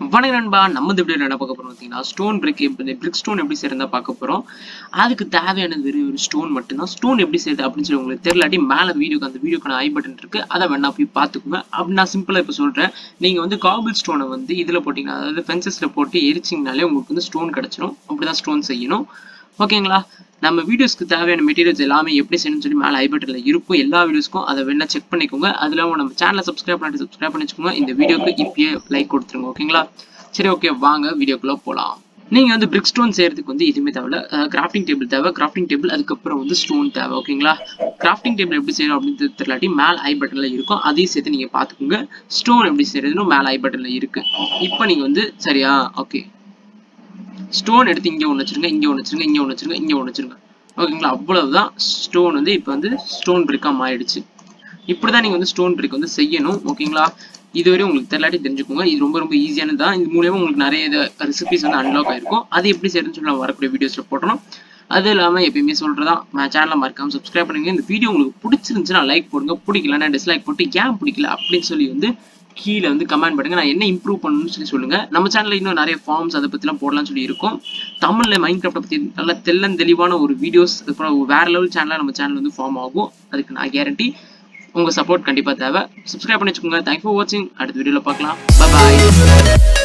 வணக்கம் நண்பா, நம்ம இந்த வீடியோல என்ன பார்க்க போறோம் பார்த்தீங்கன்னா, ஸ்டோன் பிரிக் ஸ்டோன் எப்படி செய்யறதா பார்க்க போறோம். அதுக்கு தேவையானது வெறும் ஒரு ஸ்டோன் மட்டும்தான். ஸ்டோன் எப்படி செய்யுது அப்படின்னு சொல்லி உங்களுக்கு தெரியலாட்டி மேலே அந்த வீடியோக்கான ஐ பட்டன் இருக்கு, அதை வேணா போய் பார்த்துக்கோங்க. அப்படி நான் சிம்பிளா இப்போ சொல்றேன். நீங்க காபிள் ஸ்டோனை இதுல போட்டீங்கன்னா, அதாவது ஃபென்சஸ்ல போட்டு எரிச்சிங்கனாலே உங்களுக்கு ஸ்டோன் கிடைச்சிடும். அப்படிதான் ஸ்டோன் செய்யணும். ஓகேங்களா? நம்ம வீடியோஸ்க்கு தேவையான மெட்டீரியல்ஸ் எல்லாமே எப்படி செய்யணும்னு சொல்லி மேலே ஐ பட்டன்ல இருக்கும். எல்லா வீடியோஸ்க்கும் அதை வேணா செக் பண்ணிக்கோங்க. அதுல நம்ம சேனலை சப்ஸ்கிரைப் பண்ணி வச்சுக்கோங்க. இந்த வீடியோக்கு இப்பயே லைக் கொடுத்துருங்க. ஓகேங்களா? சரி, ஓகே, வாங்க வீடியோக்குள்ள போலாம். நீங்க பிரிக் ஸ்டோன் செய்யறதுக்கு எதுவுமே தேவை. கிராஃப்டிங் டேபிள் தேவை. கிராஃப்டிங் டேபிள் அதுக்கப்புறம் ஸ்டோன் தேவை. ஓகேங்களா? கிராஃப்டிங் டேபிள் எப்படி செய்யணும் அப்படின்னு தெரியலாட்டி மேல ஐ பட்டன்ல இருக்கும், அதையும் சேர்த்து நீங்க பாத்துக்கோங்க. ஸ்டோன் எப்படி செய்யறதுன்னு மேல ஐ பட்டன்ல இருக்கு. இப்போ நீங்க சரியா? ஓகே, ஸ்டோன் எடுத்து இங்க ஒன்று வச்சிருங்க, இங்க ஒன்று வச்சிருங்க, இங்க ஒன்று வச்சிருங்க, இங்க ஒன்று வச்சிருங்க. ஓகேங்களா? அவ்வளவுதான். ஸ்டோன் இப்போ ஸ்டோன் பிரிக்கா மாறிடுச்சு. இப்படிதான் நீங்க ஸ்டோன் பிரிக் செய்யணும். ஓகேங்களா? இதுவரை உங்களுக்கு தெரியலாட்டி தெரிஞ்சுக்கோங்க. இது ரொம்ப ரொம்ப ஈஸியானது தான். இது மூலமா உங்களுக்கு நிறைய ரெசிபிஸ் அன்லாக் ஆயிருக்கும். அது எப்படி செய்யறதுன்னு சொல்லி நான் வரக்கூடிய வீடியோஸ்ல போடுறோம். அது இல்லாம எப்பயுமே சொல்றதா, சேனலை மறக்காம சப்ஸ்கிரைப் பண்ணுங்க. இந்த வீடியோ உங்களுக்கு பிடிச்சிருந்துச்சுன்னா லைக் போடுங்க, பிடிக்கலன்னா டிஸ்லைக் போட்டு ஏன் பிடிக்கல அப்படின்னு சொல்லி கீழே கமெண்ட் பண்ணுங்க. நான் என்ன இம்ப்ரூவ் பண்ணணும்னு சொல்லி சொல்லுங்க. நம்ம சேனல்ல இன்னும் நிறைய ஃபார்ம்ஸ் அதை பத்திலாம் போடலாம்னு சொல்லி இருக்கும். தமிழ்ல மைன்கிராஃப்ட் பத்தி நல்ல தெளிவான ஒரு வீடியோஸ், அப்புறம் வேற லெவல் சேனலா நம்ம சேனல் ஃபார்ம் ஆகும். அதுக்கு நான் கேரண்டி. உங்க சப்போர்ட் கண்டிப்பா தேவை. சப்ஸ்கிரைப் பண்ணி வச்சுக்கோங்க. தேங்க்ஸ் ஃபார் வாட்சிங். அடுத்த வீடியோல பார்க்கலாம். பை பாய்.